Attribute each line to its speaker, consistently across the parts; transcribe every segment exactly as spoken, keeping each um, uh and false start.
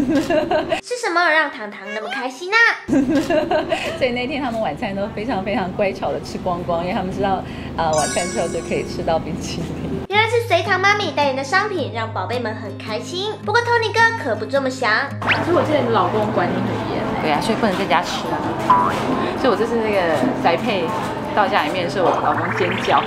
Speaker 1: 是什么让糖糖那么开心呢、
Speaker 2: 所以那天他们晚餐都非常非常乖巧的吃光光，因为他们知道，呃，晚餐之后就可以吃到冰淇淋。
Speaker 1: 原来是随堂妈咪代言的商品，让宝贝们很开心。不过 Tony 哥可不这么想。
Speaker 2: 可是我记得你老公管你很严。对啊，所以不能在家吃啊。所以我这次那个宅配到家里面的时候，我老公尖叫。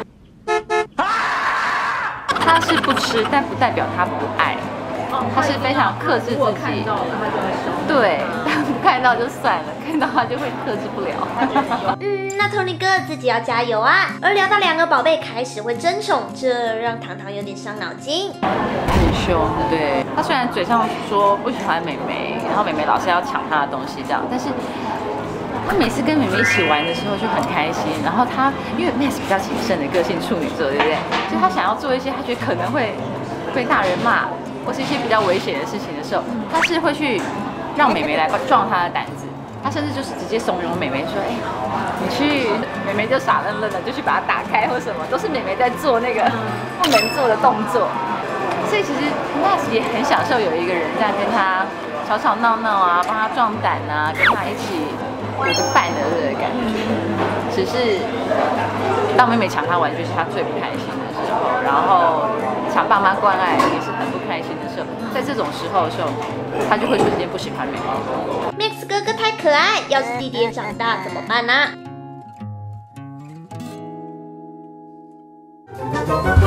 Speaker 2: 他是不吃，但不代表他不爱。他是非常克制自己。如果看到了，他就会收。对，但不看到就算了，看到他就会克制不了。
Speaker 1: 嗯，那 Tony 哥自己要加油啊。而聊到两个宝贝开始会争宠，这让糖糖有点伤脑筋。
Speaker 2: 很凶，对。他虽然嘴上说不喜欢妹妹，然后妹妹老是要抢他的东西这样，但是他每次跟妹妹一起玩的时候就很开心。然后他因为 Max 比较谨慎的个性，处女座，对不对？就他想要做一些他觉得可能会被大人骂，或是一些比较危险的事情的时候，他是会去让妹妹来撞他的胆子。他甚至就是直接怂恿妹妹说：“哎、欸，你去。”妹妹就傻愣愣的就去把它打开或什么，都是妹妹在做那个不能做的动作。所以其实 Max 也很享受有一个人这样跟他吵吵闹闹啊，帮他壮胆啊，跟他一起有个伴的这个感觉。只是当妹妹抢他玩具是他最不开心的时候，然后抢爸妈关爱也是很不开心的时候。在这种时候的时候，他就会瞬间不喜欢妹妹。
Speaker 1: Max 哥哥太可爱，要是弟弟也长大怎么办呢、啊？